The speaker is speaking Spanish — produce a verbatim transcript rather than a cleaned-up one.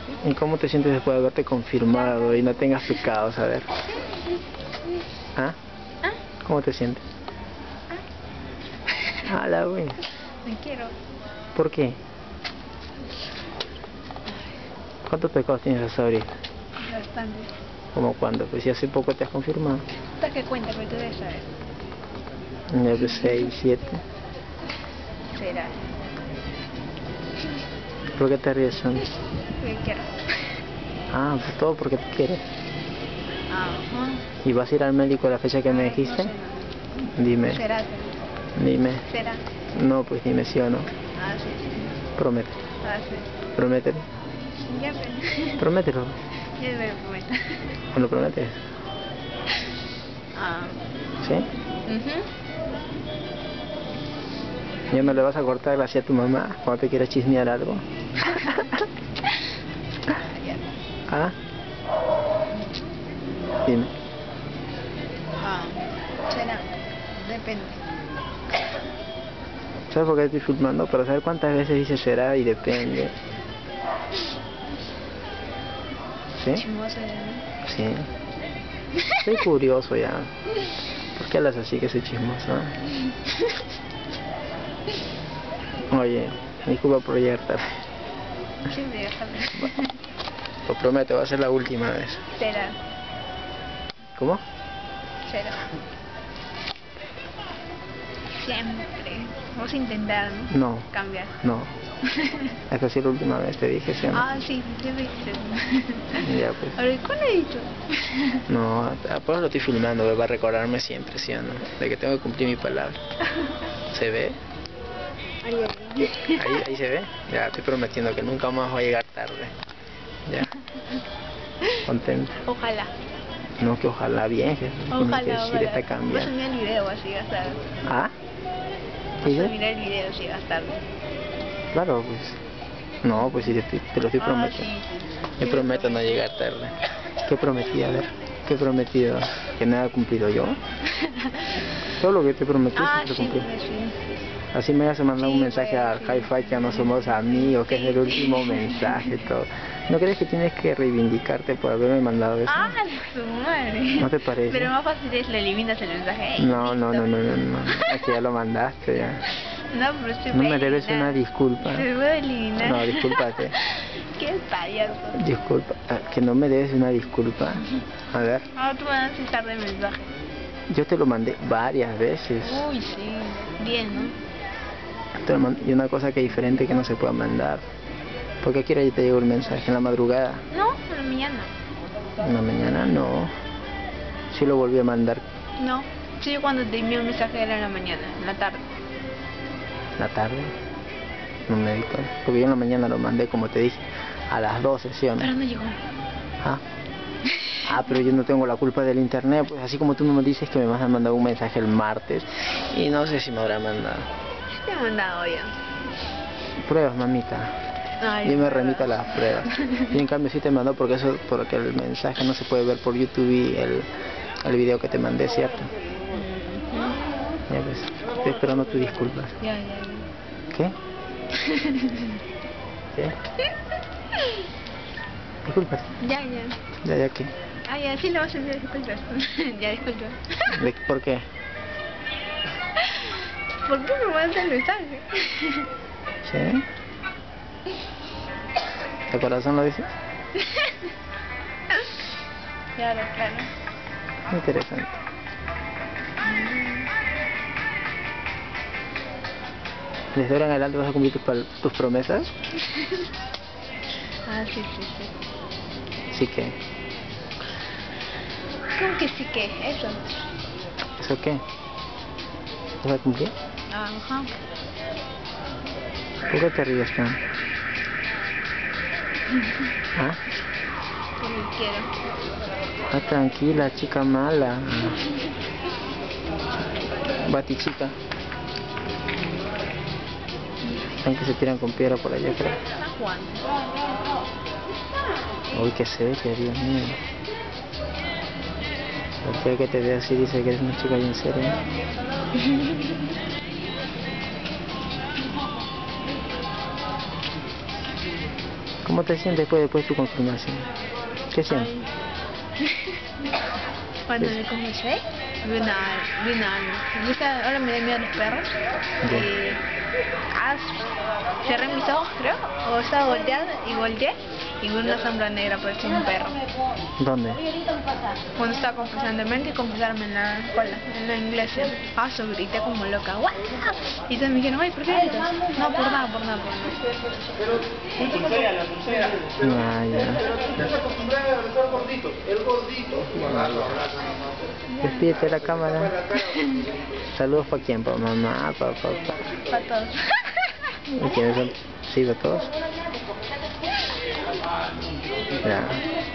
¿Y cómo te sientes después de haberte confirmado y no tengas pecados? A ver. ¿Ah? ¿Ah? ¿Cómo te sientes? ¿Ah? Ah, la güey. Me quiero. ¿Por qué? ¿Cuántos pecados tienes hasta ahorita? Bastante. ¿Cómo cuándo? Pues si hace poco te has confirmado. ¿Estás que cuenta? Pero tú debes saber. nueve, seis, siete. Será. ¿Por qué te ríes, Son? Me quiero. Ah, pues todo porque te quieres. Ajá. ¿Y vas a ir al médico a la fecha que me dijiste? No sé, no. Dime. Será. Dime. Será. No, pues dime sí o no. Ah, sí, sí. Promete. Ah, sí. Promételo. Ya me... Promételo. Ya me lo prometo. ¿Me lo prometes? Ah. ¿Sí? Mhm. ¿Ya no le vas a cortar gracia a tu mamá cuando te quieras chismear algo? ¿Ah? Dime. Ah. Será. Depende. ¿Sabes por qué estoy filmando? Para saber cuántas veces dice será y depende. ¿Sí? Chismoso de mí. Sí. Estoy curioso ya. ¿Por qué hablas así que soy chismoso? Oye, disculpa por llegar tarde. Siempre ya sabes. Lo prometo, va a ser la última vez. Será. ¿Cómo? Será. Siempre. Vamos a intentar, ¿no? No. Cambiar. No. Esta sí es la última vez, te dije, ¿sí o no? Ah, sí, sí, sí. Ya pues. Ahora, ¿cuándo he dicho? No, pues lo estoy filmando, va a recordarme siempre, ¿sí o no? De que tengo que cumplir mi palabra. ¿Se ve? Ahí, ahí. Ahí, ahí se ve. Ya, estoy prometiendo que nunca más voy a llegar tarde. Ya. Contento. Ojalá. No, que ojalá bien, que Ojalá, que decir ojalá. está Vas a cambiando. mirar el video así vas a estar. ¿Ah? Vas ¿Sí? a mirar el video así vas a estar. Claro, pues. No, pues sí, te, estoy- te lo estoy Ah, prometiendo. sí, sí, sí. Yo Sí, prometo no llegar tarde. ¿Qué prometí? A ver, ¿qué he prometido? ¿Que nada he cumplido yo? Todo lo que te prometí Ah, se lo sí, cumplí. pues sí. Así me vas a mandar Sí, un mensaje pues, al sí. Hi-Fi que no somos amigos, que es el último mensaje y todo. ¿No crees que tienes que reivindicarte por haberme mandado eso? Ah, su madre. ¿No te parece? Pero más fácil es le eliminas el mensaje. Ey, No, no, no, listo. no, no, no. Es que ya lo mandaste ya. No, pero se No puede me debes eliminar. una disculpa. Se puede eliminar. No, discúlpate. Qué payaso. Disculpa, ah, que no me debes una disculpa. A ver, Ah, tú vas a necesitar de mensaje. yo te lo mandé varias veces. Uy, sí. Bien, ¿no? Te lo mand- Y una cosa que es diferente que no se pueda mandar. Porque a qué hora ya te llegó el mensaje, en la madrugada. No, en la mañana. En la mañana no. Sí lo volví a mandar No. Sí, yo cuando te envié un mensaje era en la mañana, en la tarde. en la tarde. No me di cuenta. Porque yo en la mañana lo mandé, como te dije, a las doce, ¿sí o no? Pero no llegó. Ah. Ah, pero yo no tengo la culpa del internet, pues así como tú me dices que me vas a mandar un mensaje el martes y no sé si me habrá mandado. Sí te he mandado ya. Pruebas, mamita. Ay, Yo me prueba. remito a las pruebas. Y en cambio sí te mandó porque eso, porque el mensaje no se puede ver por YouTube y el, el video que te mandé, ¿cierto? Ujú. Ya ves, estoy esperando tus disculpas. Ya, ya, ya. ¿Qué? ¿Qué? Disculpas. Ya, ya. Ya, ya, ¿qué? Ah, ya, sí le vas a enviar disculpas. Ya, disculpa. ¿De- ¿Por qué? ¿Por qué me mandas el mensaje? ¿Sí? ¿De corazón lo dices? Claro, claro. Interesante. ¿Desde ahora en adelante vas a cumplir tus, pal- tus promesas? Ah, sí, sí, sí. Sí que. ¿Cómo que sí que? Eso. ¿Eso qué? ¿Vas a cumplir? Ajá. ¿Por qué te ríes tan? ¿Ah? Como quiero. Ah, tranquila, chica mala. Bati chica. Están que se tiran con piedra por allá, creo. Está jugando. Uy, qué seria, Dios mío. Cualquiera que te vea así dice que eres una chica bien seria. ¿Cómo ¿Cómo te sientes después, después de tu confirmación? ¿Qué sientes? Cuando me confesé, vi una, vi una, ¿viste? Ahora me da miedo los perros. Ya. Y ah, cerré mis ojos, creo, o estaba volteada y volteé y vi una sombra negra, parecía un perro. ¿Dónde? Cuando estaba confesando en mente y confesarme en la escuela, en la iglesia. Ah, so, grité como loca. ¡Guau! Y entonces me dijeron, ay, ¿por qué gritas? No, por nada, por nada, por nada. Ah, ya. El gordito, el gordito. Despídete de la cámara. Saludos para quién, para mamá, para papá. Para todos. ¿Y quiénes son? ¿Sí, para todos? Ya.